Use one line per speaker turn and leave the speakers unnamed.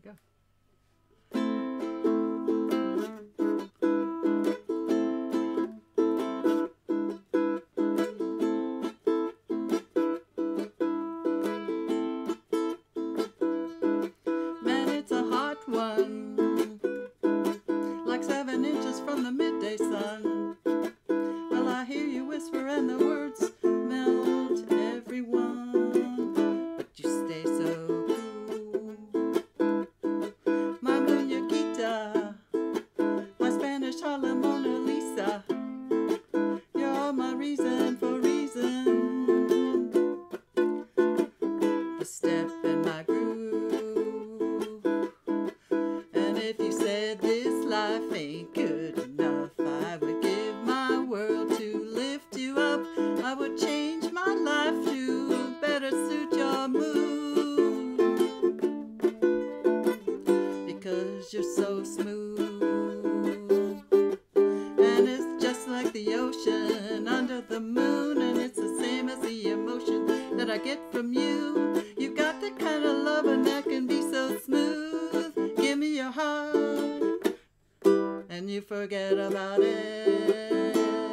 go. Man, it's a hot one, like 7 inches from the midday sun. Well, I hear you whisper and the words melt everyone, but you stay so cool. My muñequita, my Spanish Harlem Mona Lisa, you're all my reason for reason. The step in my groove, and if you said this life ain't good enough, I would give my world to lift you up. I would change my life to better suit your mood, because you're so smooth. And it's just like the ocean under the moon, and it's the same as the emotion that I get from you. You got the kind of loving that can be so smooth. Give me your heart and you forget about it.